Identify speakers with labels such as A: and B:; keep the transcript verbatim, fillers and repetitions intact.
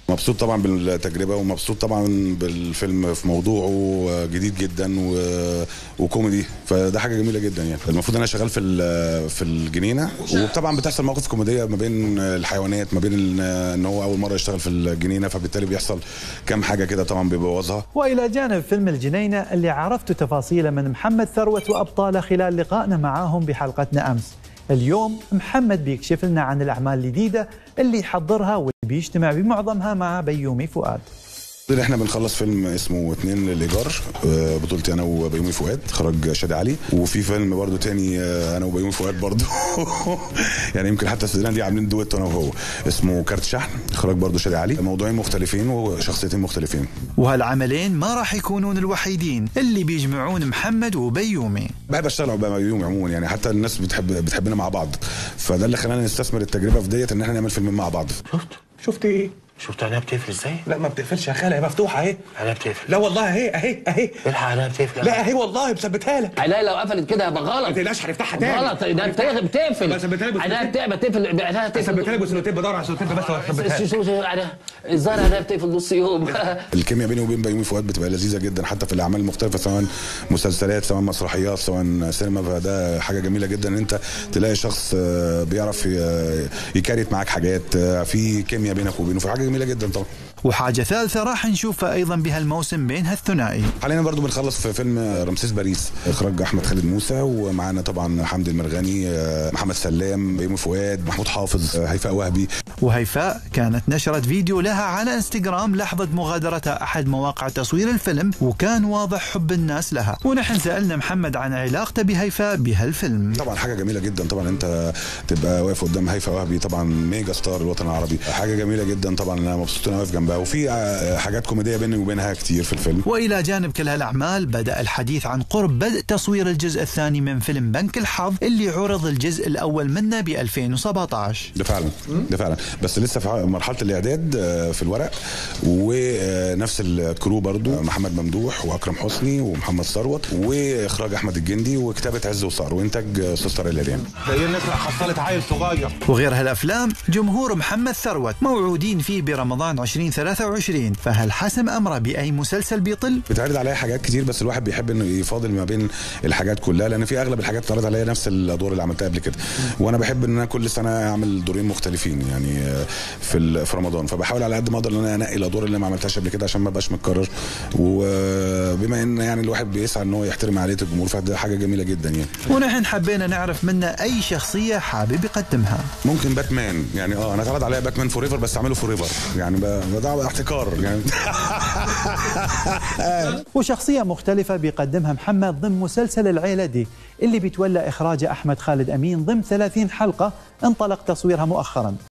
A: مبسوط طبعا بالتجربه ومبسوط طبعا بالفيلم في موضوعه جديد جدا وكوميدي، فده حاجه جميله جدا. يعني المفروض انا شغال في في الجنينه، وطبعا بتحصل مواقف كوميديه ما بين الحيوانات، ما بين ان هو اول مره يشتغل في الجنينه، فبالتالي بيحصل كام حاجه كده طبعا بيبوظها.
B: والى جانب فيلم الجنينه اللي عرفتوا تفاصيله من محمد ثروت وابطاله خلال لقائنا معاهم بحلقتنا امس، اليوم محمد بيكشف لنا عن الاعمال الجديده اللي يحضرها واللي بيجتمع بمعظمها مع بيومي فؤاد.
A: احنا بنخلص فيلم اسمه اتنين للايجار، بطولتي انا وبيومي فؤاد، اخراج شادي علي، وفي فيلم برضو تاني انا وبيومي فؤاد برضو يعني يمكن حتى السنه دي عاملين دويتو انا وهو، اسمه كارت شحن، اخراج برضو شادي علي. موضوعين مختلفين وشخصيتين مختلفين،
C: وهالعملين ما راح يكونون الوحيدين اللي بيجمعون محمد وبيومي.
A: بحب اشتغل مع بيومي عموما، يعني حتى الناس بتحب بتحبنا مع بعض، فده اللي خلانا نستثمر التجربه في ديت ان احنا نعمل فيلمين مع بعض.
D: شفت شفت ايه؟
E: شفت عينيها بتقفل ازاي؟
D: لا ما بتقفلش يا خالة، هي مفتوحة اهي.
E: عينيها بتقفل.
D: لا والله اهي اهي اهي.
E: الحق عينيها بتقفل.
D: لا اهي والله مثبتها لك.
E: عينيها لو قفلت كده هيبقى غلط.
D: ما تقلقش هنفتحها تاني.
E: غلط، ده بتقفل.
D: مثبتها لك.
E: عينيها بتقفل بتقفل عينيها بتقفل.
D: مثبتها لك بسلوتيب، بدور على سلوتيب بس وهثبتها.
E: شوف شوف عينيها الظاهر عينيها بتقفل نص يوم.
A: الكيمياء بيني وبين بيومي فؤاد بتبقى لذيذة جدا، حتى في الأعمال المختلفة، سواء مسلسلات سواء مسرحيات سواء سينما، فده حاجة جميلة جدا ان انت تلاقي شخص بيعرف يكاريت معاك حاجات، في كيمياء بينك وبينه، في حاجة جميلة جدا طبعا.
C: وحاجة ثالثة راح نشوفها أيضا بهالموسم بين هالثنائي.
A: حاليا برضو بنخلص في فيلم رمسيس باريس، إخراج أحمد خالد موسى، ومعانا طبعا حمدي المرغني، محمد سلام، بيومي فؤاد، محمود حافظ، هيفاء وهبي.
C: وهيفاء كانت نشرت فيديو لها على انستغرام لحظة مغادرتها أحد مواقع تصوير الفيلم، وكان واضح حب الناس لها. ونحن سألنا محمد عن علاقته بهيفاء بهالفيلم.
A: طبعا حاجة جميلة جدا، طبعا أنت تبقى واقف قدام هيفاء وهبي، طبعا ميجا ستار الوطن العربي، حاجة جميلة جدا طبعا. أنا مبسوط إن أنا واقف جنبها، وفي حاجات كوميديه بيني وبينها كتير في الفيلم.
C: والى جانب كل هالاعمال بدأ الحديث عن قرب بدء تصوير الجزء الثاني من فيلم بنك الحظ اللي عرض الجزء الاول منه ب ألفين وسبعة عشر.
A: ده فعلا ده فعلا بس لسه في مرحله الاعداد في الورق، ونفس الكرو برضو، محمد ممدوح واكرم حسني ومحمد ثروت، واخراج احمد الجندي، وكتابه عز وصار، وانتاج استاذ طارق العريان.
D: زي الناس حصلت عيل صغير.
C: وغير هالافلام جمهور محمد ثروت موعودين فيه برمضان ألفين وثلاثة وعشرين، فهل حسم امره باي مسلسل بيطل؟
A: بتعرض عليا حاجات كتير، بس الواحد بيحب انه يفاضل ما بين الحاجات كلها، لان في اغلب الحاجات بتعرض عليا نفس الادوار اللي عملتها قبل كده، وانا بحب ان انا كل سنه اعمل دورين مختلفين يعني في في رمضان، فبحاول على قد ما اقدر ان انا انقي الادوار اللي ما عملتهاش قبل كده عشان ما ابقاش متكرر، وبما ان يعني الواحد بيسعى ان هو يحترم عقليه الجمهور، فده حاجه جميله جدا يعني.
C: ونحن حبينا نعرف منه اي شخصيه حابب يقدمها.
A: ممكن باتمان، يعني اه انا اتعرض عليا باتمان فور ايفر، بس اعمله فور ايفر يعني، ده احتكار يعني
B: وشخصية مختلفة بيقدمها محمد ضمن مسلسل العيلة دي اللي بيتولى إخراجه أحمد خالد أمين ضمن ثلاثين حلقة انطلق تصويرها مؤخرا.